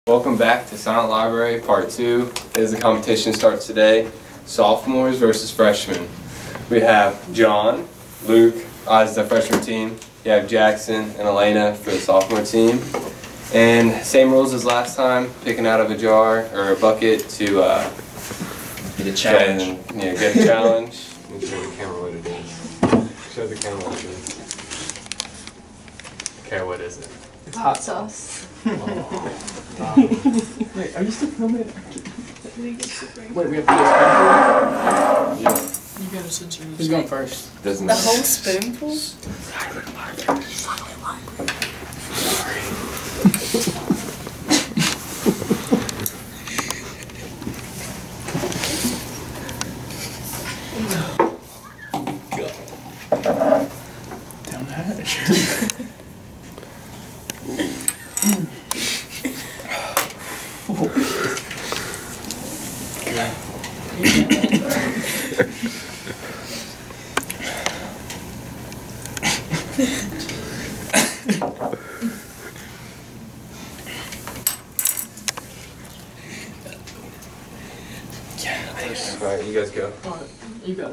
Welcome back to Silent Library Part 2. As the competition starts today, sophomores versus freshmen. We have John, Luke, as the freshman team. You have Jackson and Elena for the sophomore team. And same rules as last time, picking out of a jar or a bucket to get a challenge. Get a challenge. Let me show the camera what it is. Show the camera what it is. Okay, what is it? It's hot sauce. Wait, are you still filming it? Wait, we have to do a Yeah. You gotta censor this. Who's going first? Doesn't The matter. whole spoonful? Down the hatch. Alright, you guys go. Alright, you got it.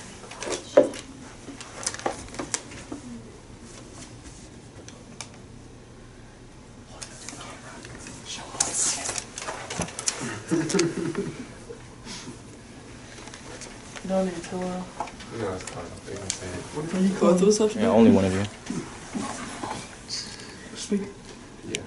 You don't need a pillow. No, it's fine. You can say it. What are you both those up? Yeah, only one of you. Speak. Yeah.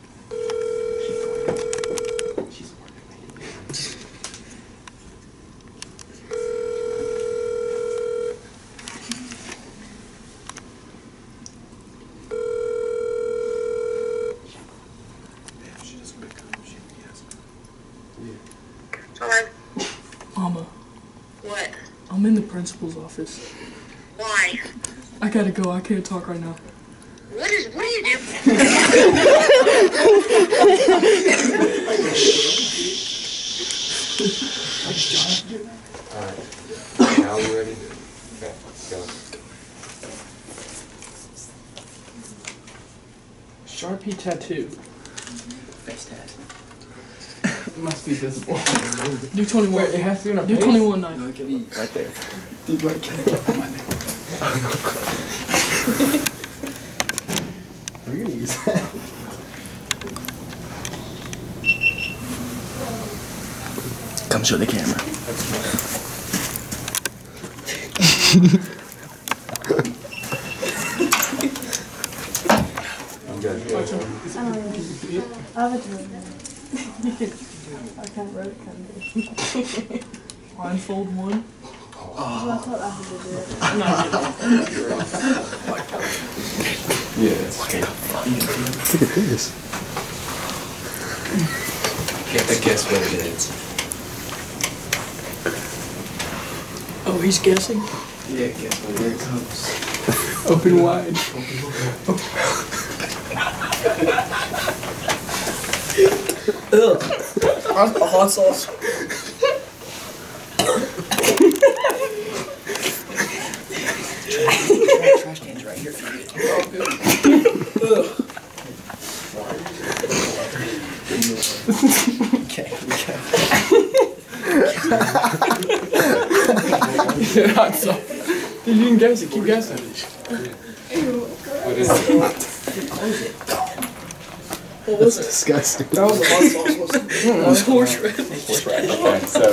Hello? Mama, What? I'm in the principal's office. Why? I gotta go. I can't talk right now. What are you doing? Alright. Now you ready? Okay, go. Sharpie tattoo. Face tat. Must be visible. Do 21. Wait, it has to be on a Do face? 21 knife. Right there. Dude, right there. We're gonna use that. Come show the camera. You guys go. I have a drill. I can't write it. Blindfold one. I thought I had to do it. Yes. Look at this. You have to guess what it is. Oh, he's guessing? Yeah, guess what it is. Open wide. Ugh. Hot sauce. Trash can's right here for you. Okay, Hot sauce. Dude, you can guess it. Keep guessing. What is it? What was it? disgusting. That was a hot sauce, wasn't it? That was horseradish. Okay, so.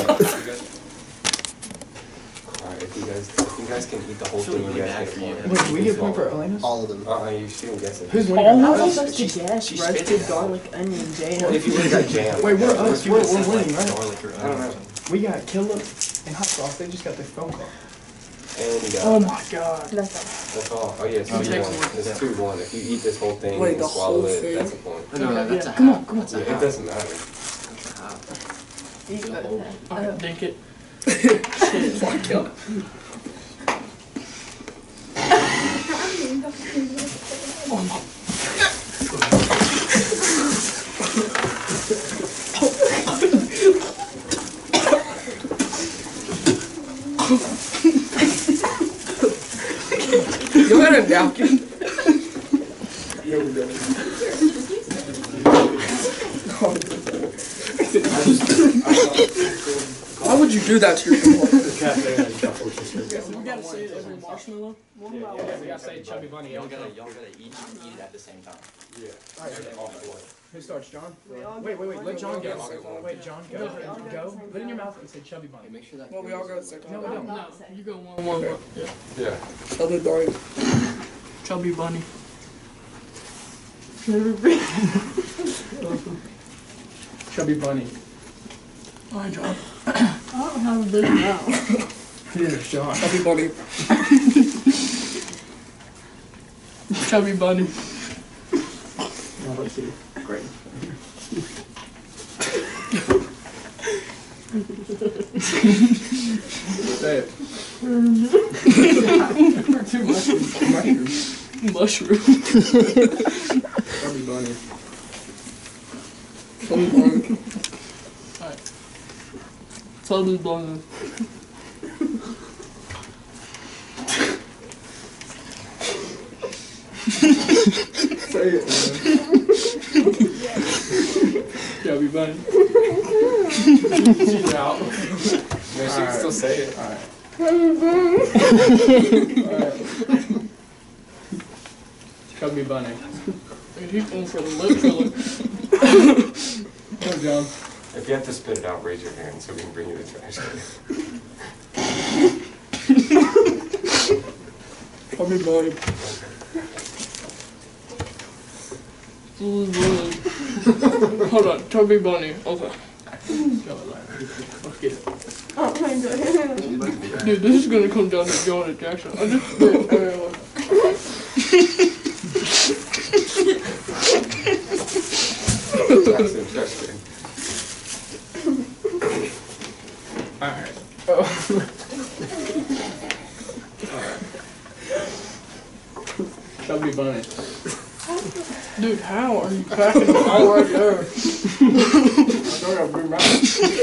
Alright, if you guys can eat the whole thing, you guys get one. Wait, do we get a point for Elena? All of them. You shouldn't guess it. Who's winning? I All was of us? supposed to guess roasted garlic, onion, jam. If you would have got jam. Wait, we're us. We're winning, right? Garlic or I don't know. We got killer and hot sauce. They just got their phone call. And you got. Oh my god. That's all. That's all. Oh yeah, it's 2-1. It's 2-1. If you eat this whole thing Wait, and the swallow whole it, thing? that's a point. No, that's a Come on, half. come on. That's a Yeah, half. it doesn't matter. You got that. Alright, dink it. Fuck up. Oh my. You had a napkin? Yeah, we got it. Why would you do that to yourself? The cafe has duffel chicken. We gotta say it every marshmallow. We gotta say chubby bunny. Y'all gotta eat it at the same time. Yeah. Who starts, John? Wait, Let John go. Wait, John, go. Go. Put it in your mouth and say chubby bunny. Make sure that. Well, we all go at the same time. No, we don't. No. You go one. Yeah. Chubby bunny. Chubby bunny. Chubby bunny. Alright, John. I don't have a big mouth. Here's John. Chubby bunny. Chubby bunny. Great. Say it. Two mushrooms. Mushroom. Chubby bunny. Chubby bunny. Alright. Chubby bunny. Say it, man. Chubby bunny. She's out. No, she can still say it. Chubby bunny. Dude, he's going for the lip filler. Come on, John. If you have to spit it out, raise your hand so we can bring you the trash can. Chubby bunny. Hold on, chubby bunny. Okay. Let's get it. Oh my god. Dude, this is gonna come down to Jonah Jackson. I just spit everywhere. Jackson, trash can. Alright. Chubby bunny. Dude, how are you packing it all right there? I got a big mouth.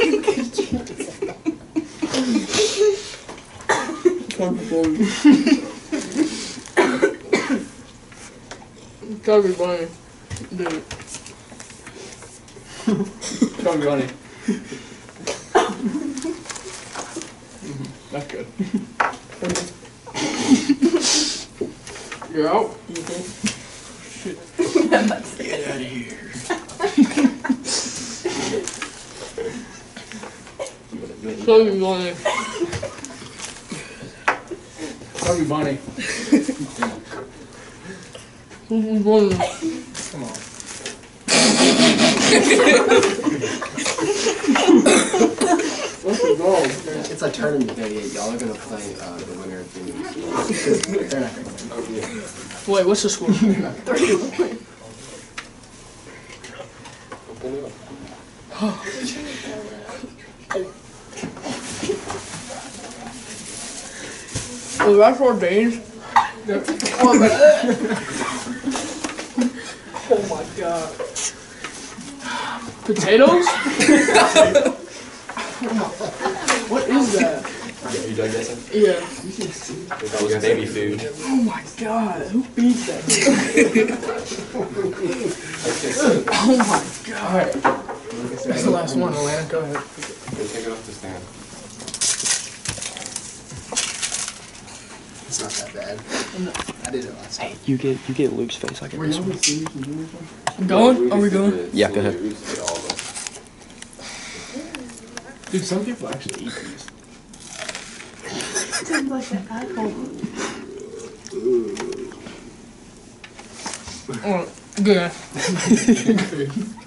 Chubby bunny. Chubby bunny. Dude. Chubby bunny. That's good. You're out? Shit. Get out of here. Chubby bunny. Chubby bunny. Chubby bunny. Come on. What's the goal? It's a tournament day. Y'all are gonna play the winner of the news. They're not gonna win. Wait, what's the score? 30. Was that ordained? Oh my god. Potatoes? What is that? You done guessing? Yeah. That was baby food. Oh my god, who feeds that? Oh my god. That's the last one, Alana, go ahead. Take it off the stand. It's not that bad. I did it last time. You get Luke's face. I get this one. Going? Are we going? Yeah, go ahead. Dude, some people actually eat these. Sounds like an apple. Oh, good.